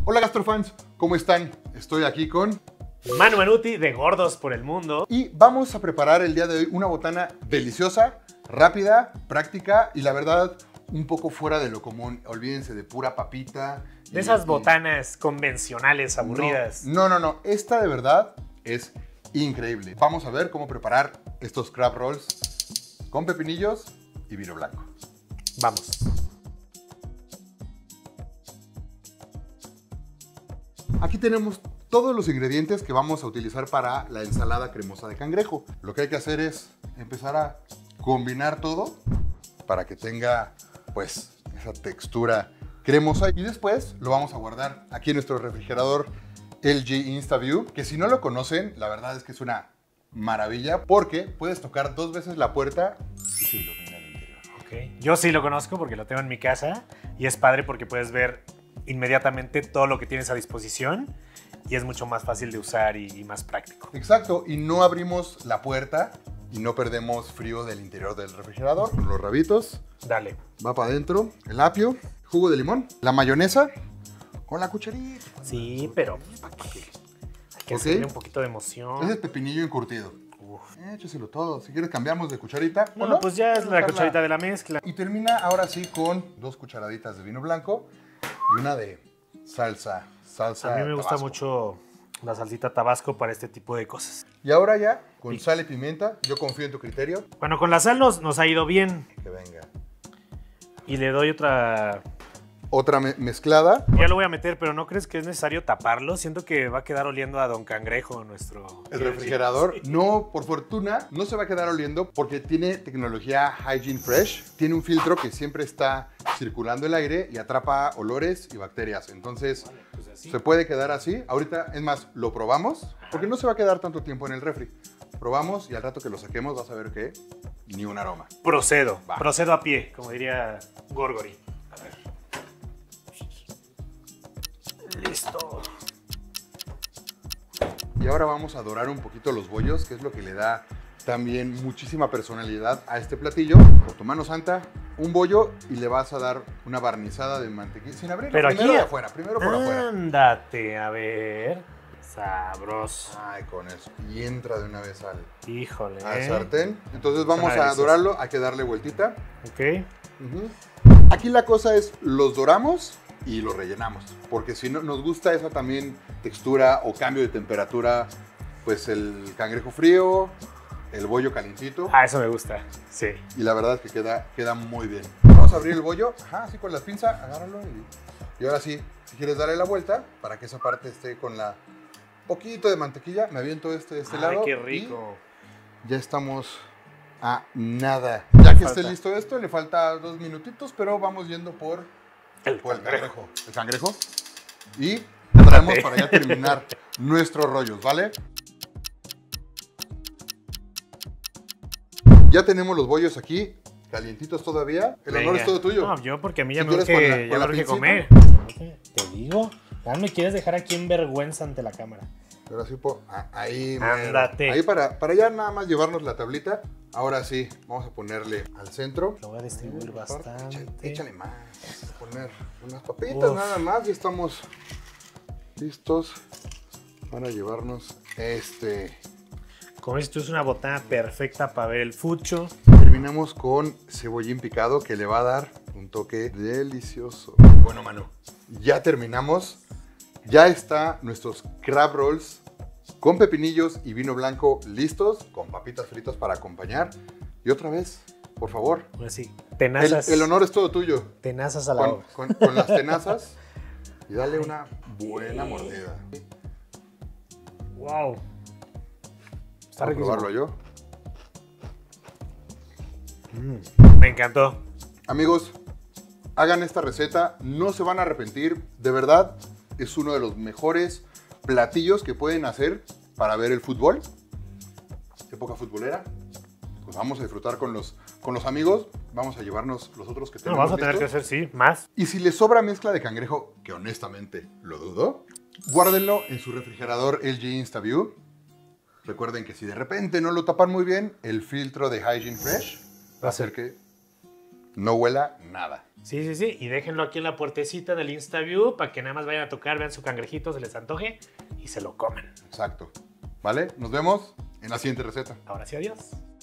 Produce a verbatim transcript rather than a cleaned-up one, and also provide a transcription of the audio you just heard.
Hola gastrofans, ¿cómo están? Estoy aquí con Manu Manuti de Gordos por el Mundo. y vamos a preparar el día de hoy una botana deliciosa, rápida, práctica y la verdad un poco fuera de lo común. Olvídense de pura papita. De y, esas y... botanas convencionales, aburridas. No, no, no, no, esta de verdad es increíble. Vamos a ver cómo preparar estos crab rolls con pepinillos y vino blanco. Vamos. Aquí tenemos todos los ingredientes que vamos a utilizar para la ensalada cremosa de cangrejo. Lo que hay que hacer es empezar a combinar todo para que tenga pues esa textura cremosa y después lo vamos a guardar aquí en nuestro refrigerador L G InstaView, que si no lo conocen, la verdad es que es una maravilla porque puedes tocar dos veces la puerta y se ilumina el interior. Okay. Yo sí lo conozco porque lo tengo en mi casa y es padre porque puedes ver inmediatamente todo lo que tienes a disposición y es mucho más fácil de usar y, y más práctico. Exacto, y no abrimos la puerta y no perdemos frío del interior del refrigerador. Los rabitos. Dale. Va para adentro. El apio, jugo de limón, la mayonesa con la cucharita. Sí, pero ¿para qué? Hay que hacerle un poquito de emoción. Ese es pepinillo encurtido. Uf. Échaselo todo. Si quieres cambiamos de cucharita. No, ¿o no? pues ya es la cucharita de la mezcla. Y termina ahora sí con dos cucharaditas de vino blanco y una de salsa. Salsa A mí me gusta Tabasco. mucho la salsita Tabasco para este tipo de cosas. Y ahora ya, con Sí. sal y pimienta, yo confío en tu criterio. Bueno, con la sal nos, nos ha ido bien. Que venga. Y le doy otra... Otra me mezclada. Ya lo voy a meter, pero ¿no crees que es necesario taparlo? Siento que va a quedar oliendo a Don Cangrejo nuestro... El refrigerador, sí. No, por fortuna, no se va a quedar oliendo porque tiene tecnología Hygiene Fresh. Tiene un filtro que siempre está circulando el aire y atrapa olores y bacterias. Entonces, vale, pues así. Se puede quedar así. Ahorita, es más, lo probamos porque no se va a quedar tanto tiempo en el refri. Probamos y al rato que lo saquemos vas a ver que ni un aroma. Procedo, va. Procedo a pie, como diría Gorgory. A ver. Listo. Y ahora vamos a dorar un poquito los bollos, que es lo que le da también muchísima personalidad a este platillo. Con tu mano santa, un bollo y le vas a dar una barnizada de mantequilla sin abrir. Pero primero aquí, de afuera, primero por afuera. Ándate, a ver. Sabroso. Ay, con eso. Y entra de una vez al, Híjole. al sartén. Entonces vamos Suena a delicioso. dorarlo, hay que darle vueltita. Ok. Uh-huh. Aquí la cosa es, los doramos y los rellenamos. Porque si no nos gusta esa también textura o cambio de temperatura, pues el cangrejo frío, el bollo calientito. Ah, eso me gusta, sí. Y la verdad es que queda, queda muy bien. Vamos a abrir el bollo, ajá, así con la pinza, agárralo. Y, y ahora sí, si quieres darle la vuelta, para que esa parte esté con la poquito de mantequilla, me aviento este de este Ay, lado. qué rico. Ya estamos a nada. Ya que falta? esté listo esto, le falta dos minutitos, pero vamos yendo por el, por el cangrejo. cangrejo. El cangrejo. Y traemos para ya terminar nuestros rollos, ¿vale? Ya tenemos los bollos aquí, calientitos todavía. El Venga. honor es todo tuyo. No, yo porque a mí ya Si me quieres urge, con la- ya con me la urge comer. pincita. Te digo, ya me quieres dejar aquí en vergüenza ante la cámara. Pero así, po- ah, ahí, mero. Ándate. Ahí para, para ya nada más llevarnos la tablita. Ahora sí, vamos a ponerle al centro. Lo voy a distribuir Mm, aparte, bastante. Échale, échale más. Vamos a poner unas papitas Uf. nada más y estamos listos para llevarnos este. Como dices tú, es una botana perfecta para ver el fucho. Terminamos con cebollín picado que le va a dar un toque delicioso. Bueno, Manu, ya terminamos. Ya está nuestros crab rolls con pepinillos y vino blanco listos, con papitas fritas para acompañar. Y otra vez, por favor, Ahora sí, el, tenazas. el honor es todo tuyo. Tenazas a la Con, boca. con- con las tenazas y dale una buena mordida. Wow. Está Voy a riquísimo. probarlo yo. Mm, me encantó. Amigos, hagan esta receta, no se van a arrepentir. De verdad, es uno de los mejores platillos que pueden hacer para ver el fútbol. Época futbolera. Pues vamos a disfrutar con los, con los amigos. Vamos a llevarnos los otros que No, tenemos vamos a tener que listos. hacer, sí, más. Y si les sobra mezcla de cangrejo, que honestamente lo dudo, guárdenlo en su refrigerador L G InstaView. Recuerden que si de repente no lo tapan muy bien, el filtro de Hygiene Fresh va a hacer que no huela nada. Sí, sí, sí. Y déjenlo aquí en la puertecita del InstaView para que nada más vayan a tocar, vean su cangrejito, se les antoje y se lo coman. Exacto. ¿Vale? Nos vemos en la siguiente receta. Ahora sí, adiós.